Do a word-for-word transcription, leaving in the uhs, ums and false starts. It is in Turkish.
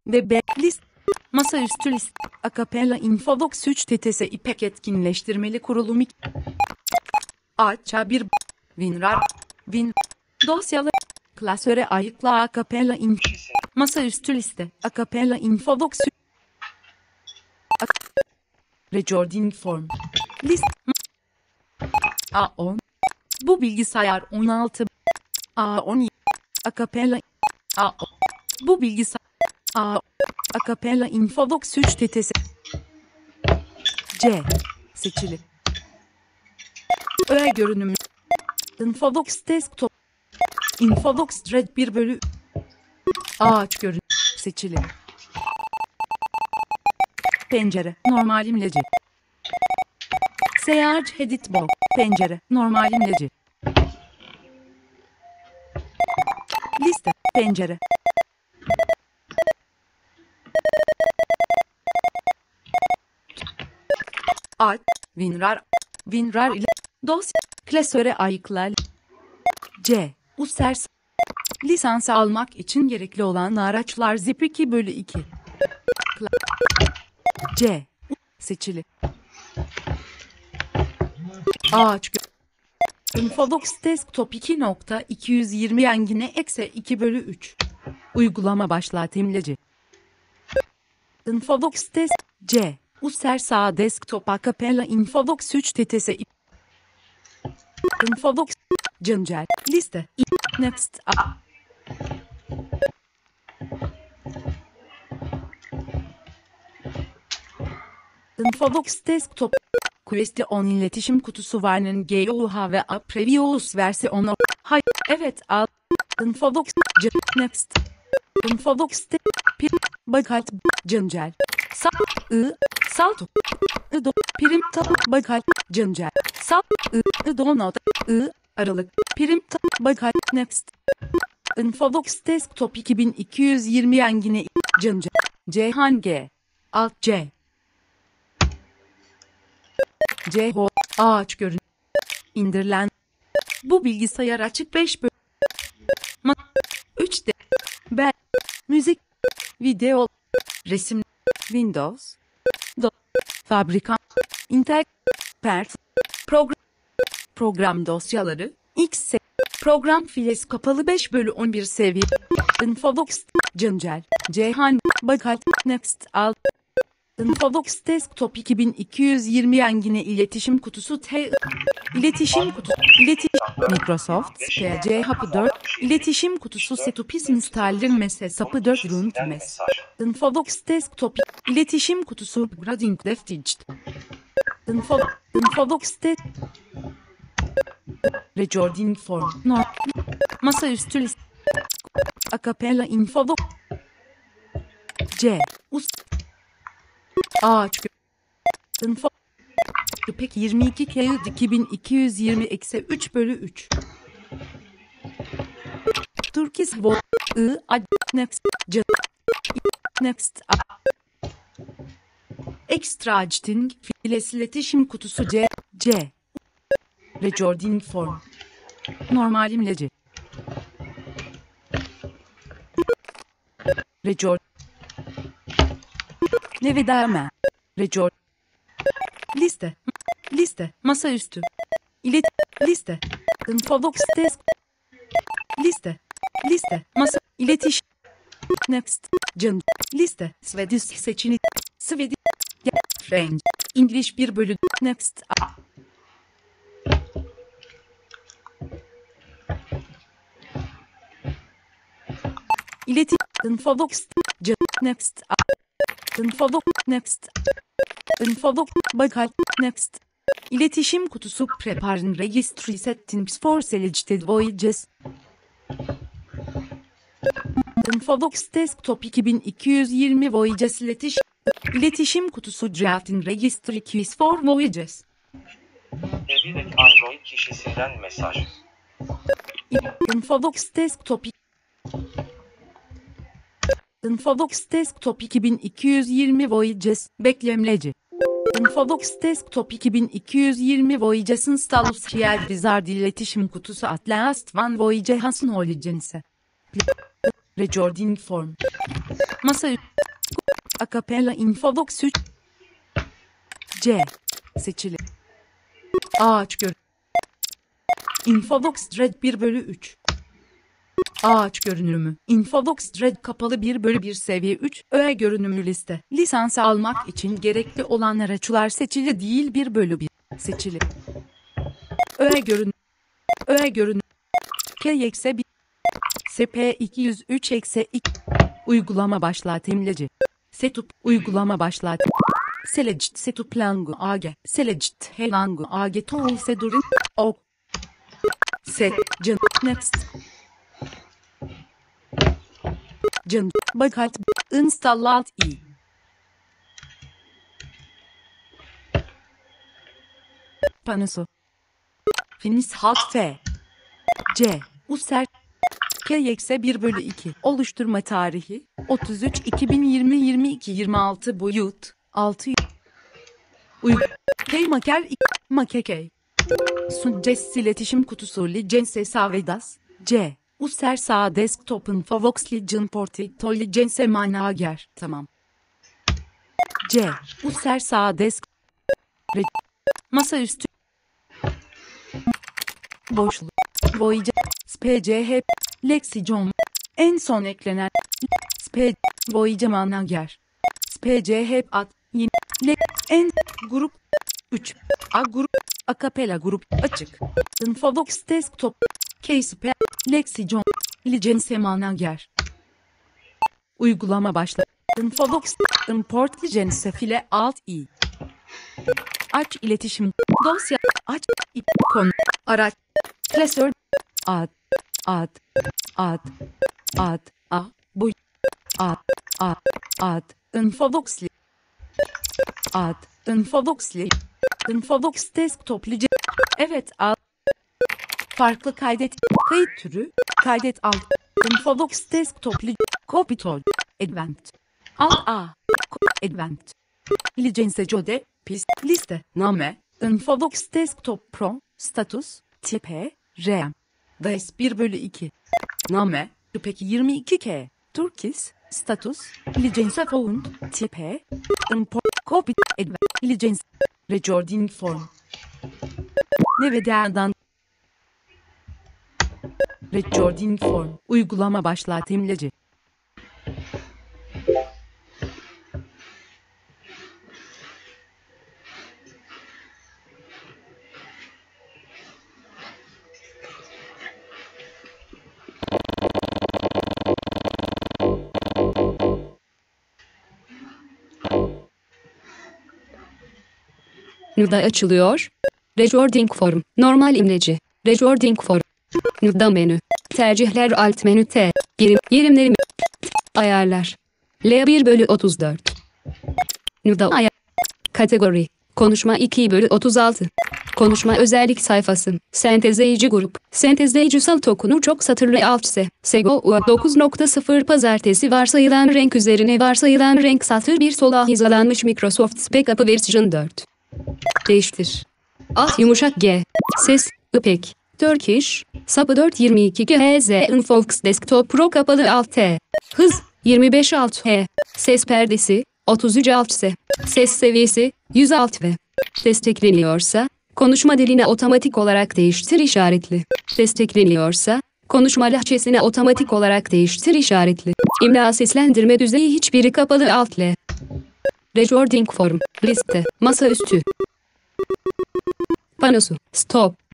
D B list. Masaüstü list. Akapella Infobox üç T T S İPEK etkinleştirmeli kurulum. Açça bir WinRAR Win dosyalı klasöre ayıkla Akapella Info masaüstü liste Akapella Infobox Recording form list A on bu bilgisayar on altı A on yedi Akapella A on bu bilgisayar A Akapella Infobox üç T T S C seçili öğe görünümü Infobox desktop Infobox Thread bir bölü ağaç görünümü seçili pencere normal imleci Search Edit Box pencere normal imleci liste pencere Alt WinRAR WinRAR ile dosya klasöre ayıkla C Users lisansı almak için gerekli olan araçlar zip iki bölü iki C seçili ağaç Infobox Desktop iki nokta iki yüz yirmi yangine eksi iki bölü üç uygulama başlat imleci Infobox Desk C User sağ desktop Akapella Infobox üç T T S Infobox Cancel liste Next A Infobox Desktop Quest on iletişim kutusu varının G U H ve A Previous versiyonu Hayır evet al Infobox Next Infobox Pir Bakat Cancel Sal I Salto I do Prim ta Bakat Cancel Sal I I do not I Aralık Prim ta Bakat Next Infobox Desktop iki bin iki yüz yirmi yangine Cancel Cihan G Alt C C H O ağaç görün indirilen bu bilgisayar açık beş bölü üç D Bel müzik video resim Windows do fabrika Intel Pert program program dosyaları X program filesi kapalı beş bölü on bir seviye Infobox Cancel Cihan Bakat Next Alt Infobox Desktop iki bin iki yüz yirmi yangine iletişim kutusu T iletişim kutusu iletişim Microsoft P C Hapı dört iletişim kutusu Setupis installer mese sapı dört runt mes Infobox Desktop iletişim kutusu Grading Deftigt Info Infobox Desk Recording form no masaüstü liste Akapella Infobox C Us Ağaç Info İpek yirmi iki kağıt iki bin iki yüz yirmi eksi üç bölü üç Turkish Vo I Ad Next C Next A Extracting Files iletişim kutusu C C Recording form normal imleci Record Nevedame Record liste liste masaüstü ilet liste Infobox Desk liste liste masa iletişim Next Can liste Swedish seçili Swedish French English bir bölü Next A İletişim Infobox Can Next A Infobox Next Infobox Bakat Next İletişim kutusu Preparing Registry Settings for Selected Voyages Infobox Desktop iki bin iki yüz yirmi Voyages iletişim İletişim kutusu Drafting Registry Keys for Voyages Eviret Android kişisinden mesaj Infobox Desktop Infobox Desktop iki bin iki yüz yirmi Voyages beklemleci Infobox Desktop iki bin iki yüz yirmi Voyages Installation Wizard iletişim kutusu Atlas One Voyages Knowledge Recording Form Masa Acapella Infobox üç. C. Seçili. Ağaç gör. Infobox Red bir bölü üç. Ağaç görünümü. Infobox Red kapalı bir bölü bir seviye üç. Öğe görünümlü liste. Lisansı almak için gerekli olan araçlar seçili değil bir bölü bir. Seçili. Öğe görünüm. Öğe görünüm. K eksi bir. S P iki yüz üç eksi iki. Uygulama başlat imleci. Setup. Uygulama başlat. Select setup langu ag. Select he langu ag tool sedurin. Ok. Set. Can. Next. Can. Bakat. Install alt i. Panosu. Finis halt f. C. User. K eksi bir bölü iki. Oluşturma tarihi. otuz üç iki bin yirmi yirmi iki yirmi altı boyut. altı. Uygu. K maker. Makekey. Suggest iletişim kutusu License Savedas. C. User sağ desktop'un Fovox Legend Portito License Manager. Tamam. C. User sağ desk. Re. Masaüstü. Boşluk. Voyager. S P C H. Lexicon. En son eklenen. S P. Voyager Manager. S P C H ad. Yine. Le. En. Grup. üç. A grup. Acapella grup. Açık. Infobox desktop. K-Sp. Lexicon. License Manager. Uygulama başla. Infobox. Import License file alt i. Aç iletişim. Dosya. Aç. İkon. Araç. Klasör. Ad. Ad. Ad. Ad. A. Boy. Ad. Ad. Ad. Infobox'li. Ad. Infobox'li. Infobox desktop lice. Evet al. Farklı kaydet. Kayıt türü. Kaydet al. Infobox desktop lice. Copytol. Advanced. Alt A. Advanced. License Jode. Pist. Liste. Name. Infobox desktop pro. Status. Tipe. RAM. D S bir bölü iki. Name. Peki yirmi iki K. Turkis. Status. License found. Tipe. Import. Copy. Advanced. License. Recording form. Nevedadan. Recording form. Uygulama başlat imleci. Nuda açılıyor. Recording form. Normal imleci. Recording form. Nuda menü. Tercihler alt menü T. Yerim, yerimleri ayarlar. L bir bölü otuz dört. Nuda ayar. Kategori. Konuşma iki bölü otuz altı. Konuşma özellik sayfası. Sentezleyici grup. Sentezleyici sal tokunu çok satırlı alt S. Sego U dokuz nokta sıfır pazartesi varsayılan renk üzerine varsayılan renk satır bir sola hizalanmış Microsoft Spec Up Version dört. Değiştir. Ah yumuşak G. Ses. İpek. Turkish. Sapı dört yirmi iki G H Z Infobox Desktop Pro kapalı alt T. Hız. yirmi beş alt H. Ses perdesi. otuz üç alt S. Ses seviyesi. yüz alt V. Destekleniyorsa, konuşma diline otomatik olarak değiştir işaretli. Destekleniyorsa, konuşma lehçesine otomatik olarak değiştir işaretli. İmla seslendirme düzeyi hiçbiri kapalı alt L. Recording form. Liste. Masaüstü. Panosu. Stop.